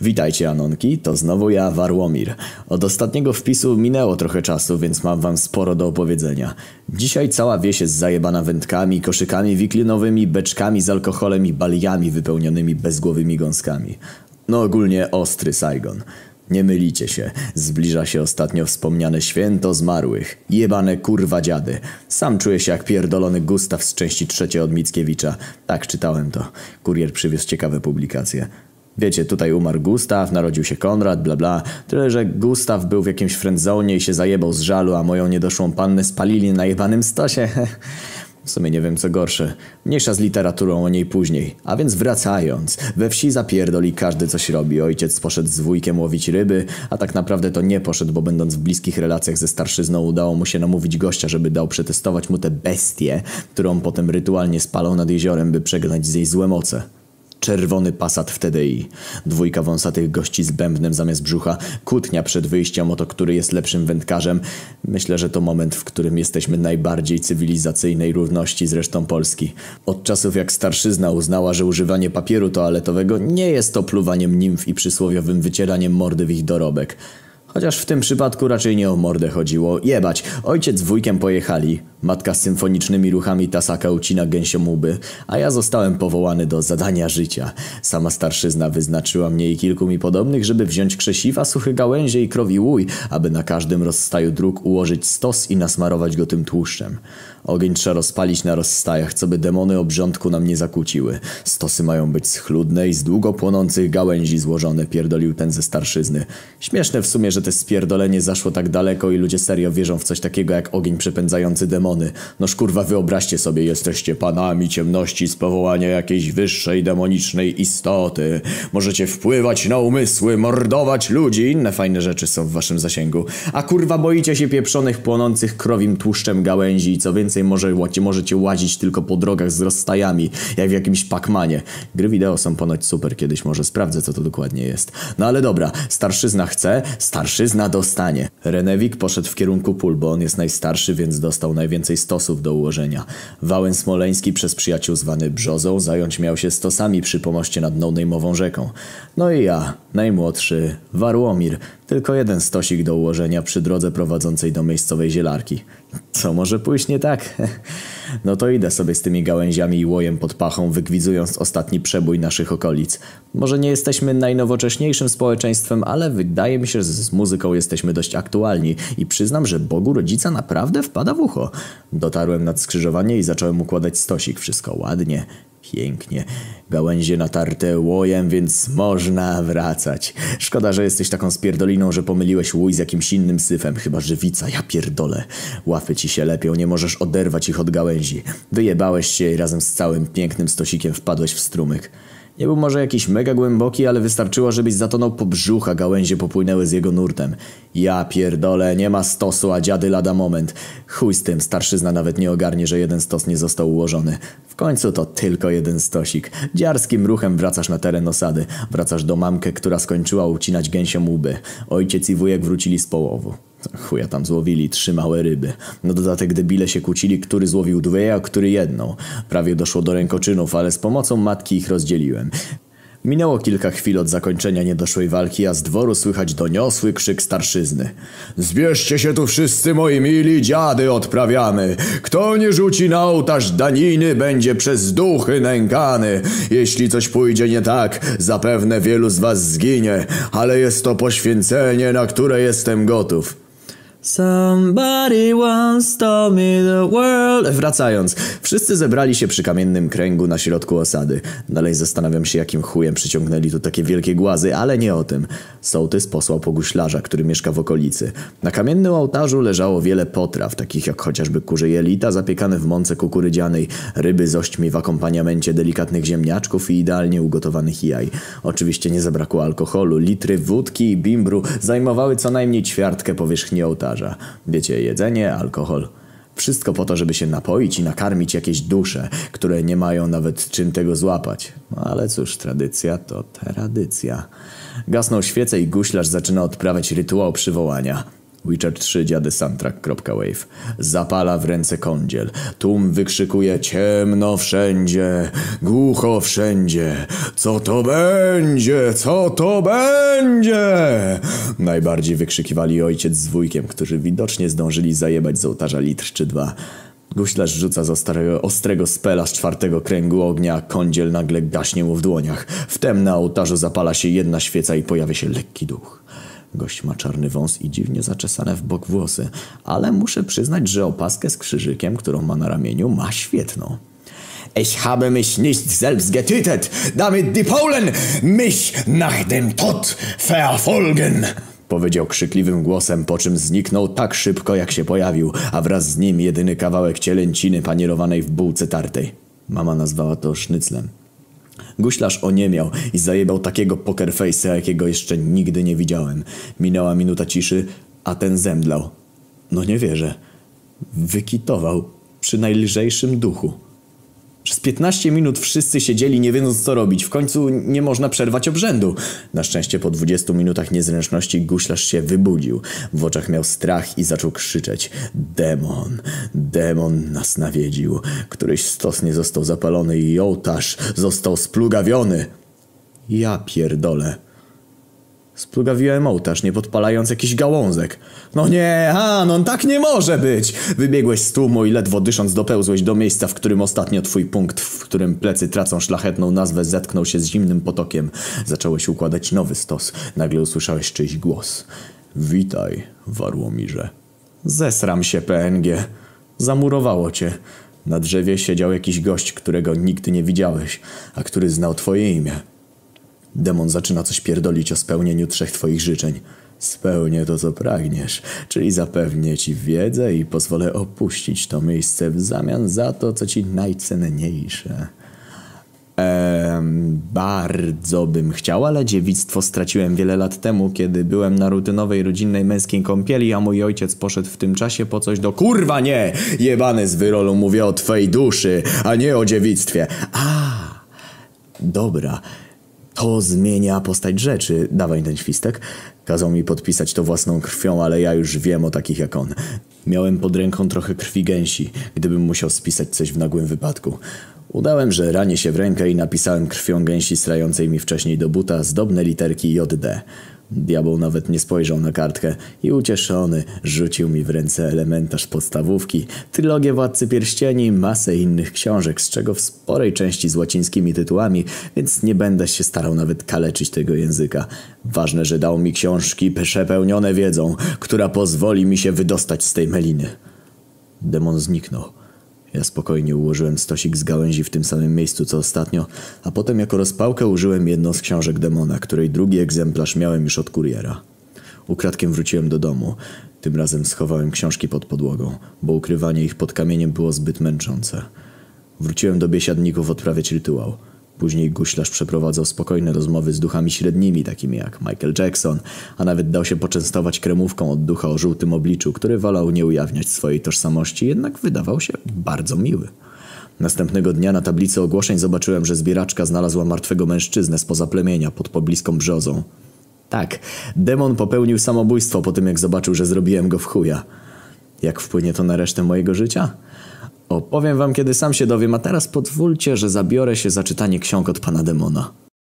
Witajcie Anonki, to znowu ja, Warłomir. Od ostatniego wpisu minęło trochę czasu, więc mam wam sporo do opowiedzenia. Dzisiaj cała wieś jest zajebana wędkami, koszykami wiklinowymi, beczkami z alkoholem i baliami wypełnionymi bezgłowymi gąskami. No ogólnie ostry Saigon. Nie mylicie się, zbliża się ostatnio wspomniane święto zmarłych. Jebane kurwa dziady. Sam czuję się jak pierdolony Gustaw z części 3 od Mickiewicza. Tak, czytałem to. Kurier przywiózł ciekawe publikacje. Wiecie, tutaj umarł Gustaw, narodził się Konrad, bla bla. Tyle, że Gustaw był w jakimś friendzone i się zajebał z żalu, a moją niedoszłą pannę spalili na jebanym stosie. W sumie nie wiem co gorsze. Mniejsza z literaturą, o niej później. A więc wracając. We wsi zapierdoli każdy coś robi. Ojciec poszedł z wujkiem łowić ryby, a tak naprawdę to nie poszedł, bo będąc w bliskich relacjach ze starszyzną udało mu się namówić gościa, żeby dał przetestować mu tę bestię, którą potem rytualnie spalał nad jeziorem, by przegnać z jej złe moce. Czerwony Passat w TDI. Dwójka wąsatych gości z bębnem zamiast brzucha. Kłótnia przed wyjściem o to, który jest lepszym wędkarzem. Myślę, że to moment, w którym jesteśmy najbardziej cywilizacyjnej równości z resztą Polski. Od czasów jak starszyzna uznała, że używanie papieru toaletowego nie jest to pluwaniem nimf i przysłowiowym wycieraniem mordy w ich dorobek. Chociaż w tym przypadku raczej nie o mordę chodziło. Jebać, ojciec z wujkiem pojechali. Matka z symfonicznymi ruchami tasaka ucina gęsiom łby, a ja zostałem powołany do zadania życia. Sama starszyzna wyznaczyła mnie i kilku mi podobnych, żeby wziąć krzesiwa, suche gałęzie i krowi łój, aby na każdym rozstaju dróg ułożyć stos i nasmarować go tym tłuszczem. Ogień trzeba rozpalić na rozstajach, co by demony obrządku nam nie zakłóciły. Stosy mają być schludne i z długo płonących gałęzi złożone, pierdolił ten ze starszyzny. Śmieszne w sumie, że te spierdolenie zaszło tak daleko i ludzie serio wierzą w coś takiego jak ogień przepędzający demony. Noż kurwa, wyobraźcie sobie, jesteście panami ciemności z powołania jakiejś wyższej demonicznej istoty. Możecie wpływać na umysły, mordować ludzi, inne fajne rzeczy są w waszym zasięgu. A kurwa boicie się pieprzonych, płonących krowim tłuszczem gałęzi i co więcej możecie łazić tylko po drogach z rozstajami, jak w jakimś Pac-Manie. Gry wideo są ponoć super, kiedyś może sprawdzę co to dokładnie jest. No ale dobra, starszyzna chce, starszyzna dostanie. Renewik poszedł w kierunku pól, bo on jest najstarszy, więc dostał najwięcej stosów do ułożenia. Wałęs Smoleński przez przyjaciół zwany Brzozą zająć miał się stosami przy pomoście nad no-name'ową rzeką. No i ja, najmłodszy, Warłomir, tylko jeden stosik do ułożenia przy drodze prowadzącej do miejscowej zielarki. Co może pójść nie tak? No to idę sobie z tymi gałęziami i łojem pod pachą, wygwidzując ostatni przebój naszych okolic. Może nie jesteśmy najnowocześniejszym społeczeństwem, ale wydaje mi się, że z muzyką jesteśmy dość aktualni i przyznam, że Bogu rodzica naprawdę wpada w ucho. Dotarłem nad skrzyżowanie i zacząłem układać stosik. Wszystko ładnie, pięknie. Gałęzie natarte łojem, więc można wracać. Szkoda, że jesteś taką spierdoliną, że pomyliłeś łój z jakimś innym syfem. Chyba żywica, ja pierdolę. Łapy ci się lepią, nie możesz oderwać ich od gałęzi. Wyjebałeś się i razem z całym pięknym stosikiem wpadłeś w strumyk. Nie był może jakiś mega głęboki, ale wystarczyło, żebyś zatonął po brzuch, a gałęzie popłynęły z jego nurtem. Ja pierdolę, nie ma stosu, a dziady lada moment. Chuj z tym, starszyzna nawet nie ogarnie, że jeden stos nie został ułożony. W końcu to tylko jeden stosik. Dziarskim ruchem wracasz na teren osady. Wracasz do mamkę, która skończyła ucinać gęsiom łby. Ojciec i wujek wrócili z połowu. Chuja tam złowili 3 małe ryby. Na dodatek debile się kłócili, który złowił 2, a który 1. Prawie doszło do rękoczynów, ale z pomocą matki ich rozdzieliłem. Minęło kilka chwil od zakończenia niedoszłej walki, a z dworu słychać doniosły krzyk starszyzny. Zbierzcie się tu wszyscy, moi mili, dziady odprawiamy. Kto nie rzuci na ołtarz daniny, będzie przez duchy nękany. Jeśli coś pójdzie nie tak, zapewne wielu z was zginie, ale jest to poświęcenie, na które jestem gotów. Somebody once told me the world... Wracając, wszyscy zebrali się przy kamiennym kręgu na środku osady. Dalej zastanawiam się, jakim chujem przyciągnęli tu takie wielkie głazy, ale nie o tym. Sołtys posłał po guślarza, który mieszka w okolicy. Na kamiennym ołtarzu leżało wiele potraw, takich jak chociażby kurze jelita zapiekane w mące kukurydzianej, ryby z ośćmi w akompaniamencie delikatnych ziemniaczków i idealnie ugotowanych jaj. Oczywiście nie zabrakło alkoholu, litry wódki i bimbru zajmowały co najmniej ćwiartkę powierzchni ołtarza. Wiecie, jedzenie, alkohol. Wszystko po to, żeby się napoić i nakarmić jakieś dusze, które nie mają nawet czym tego złapać. No ale cóż, tradycja to tradycja. Gasną świecę i guślarz zaczyna odprawiać rytuał przywołania. Witcher 3 dziady soundtrack.wave. Zapala w ręce kądziel. Tłum wykrzykuje: ciemno wszędzie, głucho wszędzie. Co to będzie? Co to będzie? Najbardziej wykrzykiwali ojciec z wujkiem, którzy widocznie zdążyli zajebać z ołtarza litr czy dwa. Guślarz rzuca z ostrego spela z 4. kręgu ognia, a kądziel nagle gaśnie mu w dłoniach. Wtem na ołtarzu zapala się jedna świeca i pojawia się lekki duch. Gość ma czarny wąs i dziwnie zaczesane w bok włosy, ale muszę przyznać, że opaskę z krzyżykiem, którą ma na ramieniu, ma świetną. Ich habe mich nicht selbst getötet, damit die Polen mich nach dem Tod verfolgen, powiedział krzykliwym głosem, po czym zniknął tak szybko, jak się pojawił, a wraz z nim jedyny kawałek cielęciny panierowanej w bułce tartej. Mama nazwała to sznyclem. Guślarz oniemiał i zajebał takiego poker face'a, jakiego jeszcze nigdy nie widziałem. Minęła minuta ciszy, a ten zemdlał. No nie wierzę. Wykitował przy najlżejszym duchu. Przez 15 minut wszyscy siedzieli, nie wiedząc co robić. W końcu nie można przerwać obrzędu. Na szczęście po 20 minutach niezręczności guślarz się wybudził. W oczach miał strach i zaczął krzyczeć: demon, demon nas nawiedził. Któryś stos nie został zapalony i ołtarz został splugawiony. Ja pierdolę. Splugawiłem ołtarz, nie podpalając jakiś gałązek. No nie, Anon, tak nie może być! Wybiegłeś z tłumu i ledwo dysząc dopełzłeś do miejsca, w którym ostatnio twój punkt, w którym plecy tracą szlachetną nazwę, zetknął się z zimnym potokiem. Zacząłeś układać nowy stos. Nagle usłyszałeś czyjś głos. Witaj, Warłomirze. Zesram się, PNG. Zamurowało cię. Na drzewie siedział jakiś gość, którego nigdy nie widziałeś, a który znał twoje imię. Demon zaczyna coś pierdolić o spełnieniu 3 twoich życzeń. Spełnię to, co pragniesz, czyli zapewnię ci wiedzę i pozwolę opuścić to miejsce w zamian za to, co ci najcenniejsze. Bardzo bym chciał, ale dziewictwo straciłem wiele lat temu, kiedy byłem na rutynowej rodzinnej męskiej kąpieli, a mój ojciec poszedł w tym czasie po coś do... Kurwa nie! Jebany z wyrolu, mówię o twej duszy, a nie o dziewictwie. Dobra. To zmienia postać rzeczy. Dawaj ten świstek. Kazał mi podpisać to własną krwią, ale ja już wiem o takich jak on. Miałem pod ręką trochę krwi gęsi, gdybym musiał spisać coś w nagłym wypadku. Udałem, że ranię się w rękę i napisałem krwią gęsi strającej mi wcześniej do buta zdobne literki JD. Diabeł nawet nie spojrzał na kartkę i ucieszony rzucił mi w ręce elementarz podstawówki, trylogię Władcy Pierścieni, masę innych książek, z czego w sporej części z łacińskimi tytułami, więc nie będę się starał nawet kaleczyć tego języka. Ważne, że dał mi książki przepełnione wiedzą, która pozwoli mi się wydostać z tej meliny. Demon zniknął. Ja spokojnie ułożyłem stosik z gałęzi w tym samym miejscu co ostatnio, a potem jako rozpałkę użyłem jedną z książek demona, której drugi egzemplarz miałem już od kuriera. Ukradkiem wróciłem do domu. Tym razem schowałem książki pod podłogą, bo ukrywanie ich pod kamieniem było zbyt męczące. Wróciłem do biesiadników odprawiać rytuał. Później guślarz przeprowadzał spokojne rozmowy z duchami średnimi, takimi jak Michael Jackson, a nawet dał się poczęstować kremówką od ducha o żółtym obliczu, który wolał nie ujawniać swojej tożsamości, jednak wydawał się bardzo miły. Następnego dnia na tablicy ogłoszeń zobaczyłem, że zbieraczka znalazła martwego mężczyznę spoza plemienia pod pobliską brzozą. Tak, demon popełnił samobójstwo po tym, jak zobaczył, że zrobiłem go w chuja. Jak wpłynie to na resztę mojego życia? Opowiem wam, kiedy sam się dowiem, a teraz pozwólcie, że zabiorę się za czytanie ksiąg od pana demona.